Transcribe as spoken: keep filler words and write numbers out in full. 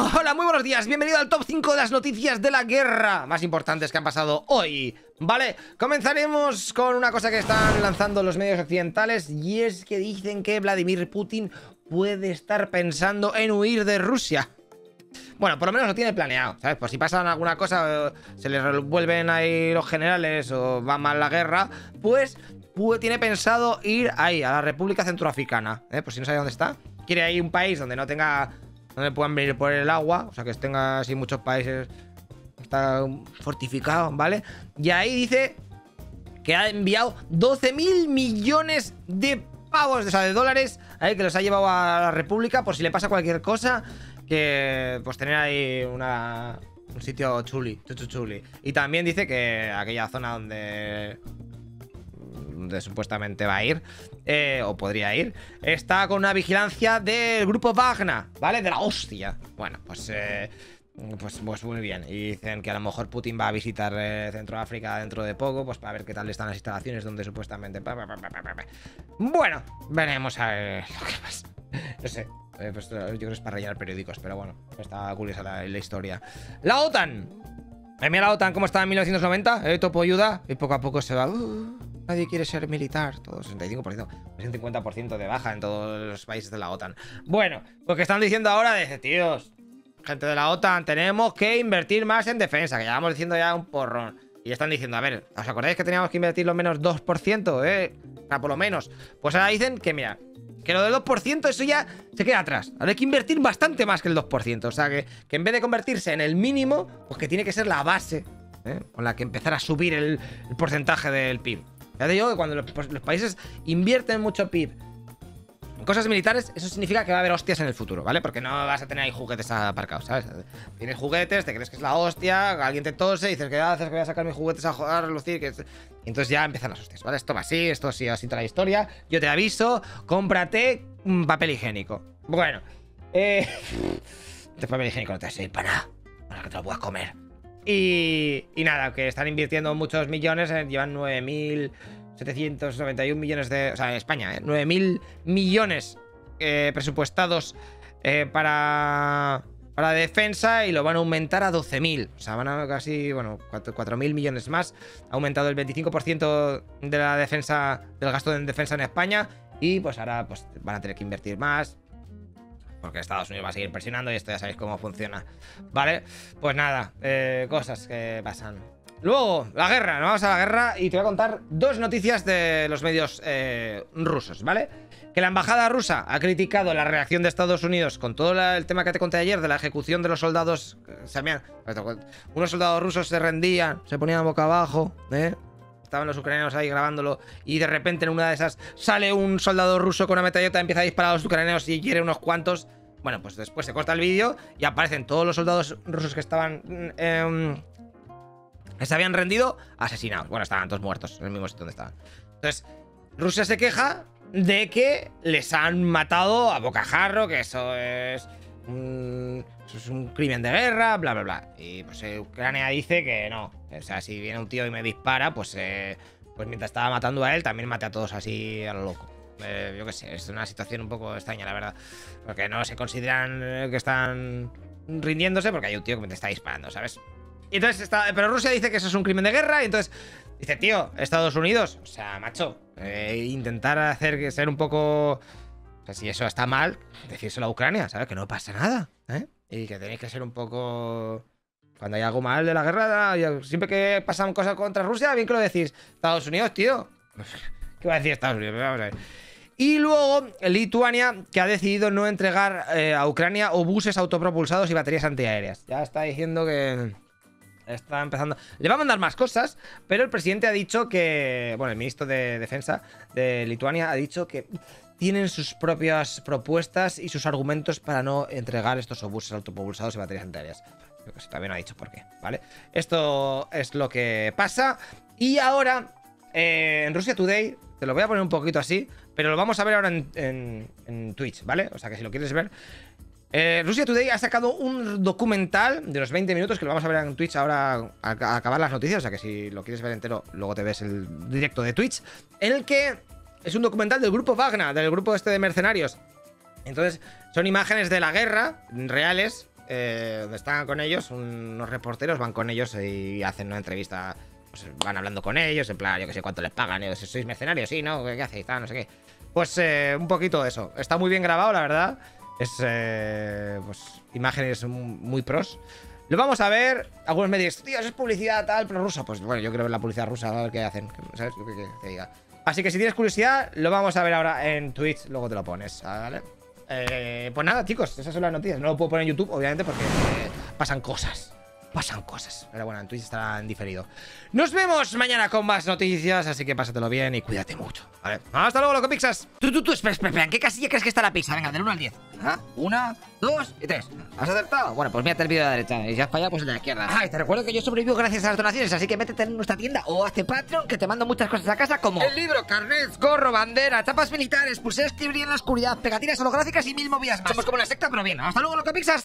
Hola, muy buenos días, bienvenido al top cinco de las noticias de la guerra más importantes que han pasado hoy. Vale, comenzaremos con una cosa que están lanzando los medios occidentales, y es que dicen que Vladimir Putin puede estar pensando en huir de Rusia. Bueno, por lo menos lo tiene planeado, ¿sabes? Por si pasa alguna cosa, se les revuelven ahí los generales o va mal la guerra, pues, pues tiene pensado ir ahí, a la República Centroafricana, ¿eh? Por si no sabe dónde está. Quiere ir a un país donde no tenga... donde puedan venir por el agua, o sea que tenga así muchos países, está fortificado, ¿vale? Y ahí dice que ha enviado doce mil millones de pavos, o sea, de dólares, ahí que los ha llevado a la República por si le pasa cualquier cosa, que pues tener ahí una, un sitio chuli, chuchuchuli. Y también dice que aquella zona donde... donde supuestamente va a ir, eh, o podría ir, está con una vigilancia del grupo Wagner, ¿vale? De la hostia. Bueno, pues, eh, pues, pues muy bien. Y dicen que a lo mejor Putin va a visitar eh, Centroáfrica dentro de poco, pues para ver qué tal están las instalaciones donde supuestamente... Bueno, veremos a ver lo que pasa. No sé, eh, pues, yo creo que es para rellenar periódicos, pero bueno, está curiosa la, la historia. La OTAN. Eh, mira la OTAN cómo estaba en mil novecientos noventa, eh, topo ayuda, y poco a poco se va... Uh, nadie quiere ser militar, todo sesenta y cinco por ciento, un cincuenta por ciento de baja en todos los países de la OTAN. Bueno, lo que están diciendo ahora de tíos, gente de la OTAN, tenemos que invertir más en defensa, que llevamos diciendo ya un porrón. Y están diciendo, a ver, ¿os acordáis que teníamos que invertir lo menos dos por ciento, eh? O sea, por lo menos. Pues ahora dicen que, mira, que lo del dos por ciento, eso ya se queda atrás. Ahora hay que invertir bastante más que el dos por ciento. O sea, que, que en vez de convertirse en el mínimo, pues que tiene que ser la base, ¿eh? Con la que empezar a subir el, el porcentaje del P I B. Ya te digo que cuando los, pues, los países invierten mucho P I B en cosas militares, eso significa que va a haber hostias en el futuro, ¿vale? Porque no vas a tener ahí juguetes aparcados, ¿sabes? Tienes juguetes, te crees que es la hostia, alguien te tose y dices, ¿qué haces? Que voy a sacar mis juguetes a jugar, a relucir, que... Y entonces ya empiezan las hostias, ¿vale? Esto va así, esto sí, así toda la historia. Yo te aviso, cómprate un papel higiénico. Bueno, eh... este papel higiénico no te va a servir para nada, para que te lo puedas comer. Y, y nada, que están invirtiendo muchos millones, eh, llevan nueve mil setecientos noventa y uno millones de... O sea, en España, ¿eh? nueve mil millones eh, presupuestados eh, para, para defensa, y lo van a aumentar a doce mil. O sea, van a casi, bueno, cuatro mil millones más. Ha aumentado el veinticinco por ciento de la defensa, del gasto en defensa en España, y pues ahora pues van a tener que invertir más, porque Estados Unidos va a seguir presionando y esto ya sabéis cómo funciona, ¿vale? Pues nada, eh, cosas que pasan. Luego, la guerra, nos vamos a la guerra y te voy a contar dos noticias de los medios eh, rusos, ¿vale? Que la embajada rusa ha criticado la reacción de Estados Unidos con todo la, el tema que te conté ayer de la ejecución de los soldados. Sabían, unos soldados rusos se rendían, se ponían boca abajo, ¿eh? Estaban los ucranianos ahí grabándolo, y de repente en una de esas sale un soldado ruso con una metralleta, empieza a disparar a los ucranianos y hiere unos cuantos. Bueno, pues después se corta el vídeo y aparecen todos los soldados rusos que estaban... Eh, que se habían rendido, asesinados. Bueno, estaban todos muertos en el mismo sitio donde estaban. Entonces, Rusia se queja de que les han matado a bocajarro, que eso es... Un, eso es un crimen de guerra, bla, bla, bla. Y pues eh, Ucrania dice que no. O sea, si viene un tío y me dispara, pues, eh, pues mientras estaba matando a él, también mate a todos así a lo loco. Eh, yo qué sé, es una situación un poco extraña, la verdad. Porque no se consideran eh, que están rindiéndose porque hay un tío que me está disparando, ¿sabes? Y entonces está, pero Rusia dice que eso es un crimen de guerra, y entonces dice, tío, Estados Unidos, o sea, macho, eh, intentar hacer que ser un poco... O sea, si eso está mal, decírselo a Ucrania, ¿sabes? Que no pasa nada, ¿eh? Y que tenéis que ser un poco... Cuando hay algo mal de la guerra, siempre que pasan cosas contra Rusia, bien que lo decís. Estados Unidos, tío. ¿Qué va a decir Estados Unidos? Vamos a ver. Y luego, Lituania, que ha decidido no entregar eh, a Ucrania obuses autopropulsados y baterías antiaéreas. Ya está diciendo que... Está empezando... Le va a mandar más cosas, pero el presidente ha dicho que... Bueno, el ministro de Defensa de Lituania ha dicho que tienen sus propias propuestas y sus argumentos para no entregar estos obuses autopropulsados y baterías antiaéreas. Todavía no ha dicho por qué, ¿vale? Esto es lo que pasa. Y ahora, eh, en Russia Today, te lo voy a poner un poquito así, pero lo vamos a ver ahora en, en, en Twitch, ¿vale? O sea que si lo quieres ver... Eh, Russia Today ha sacado un documental de los veinte minutos que lo vamos a ver en Twitch ahora a, a acabar las noticias, o sea que si lo quieres ver entero, luego te ves el directo de Twitch, en el que es un documental del grupo Wagner, del grupo este de mercenarios. Entonces, son imágenes de la guerra, reales, eh, donde están con ellos, unos reporteros van con ellos y hacen una entrevista. Pues van hablando con ellos, en plan, yo que sé cuánto les pagan, eh, si sois mercenarios, sí, ¿no? ¿Qué hacéis? No sé qué. Pues eh, un poquito de eso. Está muy bien grabado, la verdad. Es, eh, pues, imágenes muy pros. Lo vamos a ver. Algunos me dicen, tío, es publicidad tal, pero ruso. Pues bueno, yo quiero ver la publicidad rusa, a ver qué hacen. ¿Sabes? ¿Qué, qué, qué diga? Así que si tienes curiosidad, lo vamos a ver ahora en Twitch. Luego te lo pones, ¿vale? Eh, pues nada, chicos, esas son las noticias. No lo puedo poner en YouTube, obviamente, porque eh, pasan cosas. Pasan cosas. Pero bueno, en Twitch estará en diferido. Nos vemos mañana con más noticias. Así que pásatelo bien y cuídate mucho. Vale. Hasta luego, loco Pixas. Tú, tú, tú, espera, espera, espera. ¿En qué casilla crees que está la pizza? Venga, del uno al diez. ¿Ah? Una, dos y tres. ¿Has acertado? Bueno, pues mírate el vídeo de la derecha. Y si has fallado, pues el de la izquierda. Ay, te recuerdo que yo sobrevivo gracias a las donaciones. Así que métete en nuestra tienda o hazte Patreon, que te mando muchas cosas a casa, como el libro, carnets, gorro, bandera, tapas militares, pulseras que brillan en la oscuridad, pegatinas holográficas y mil movidas más. Somos como una secta, pero bien. Hasta luego, loco Pixas.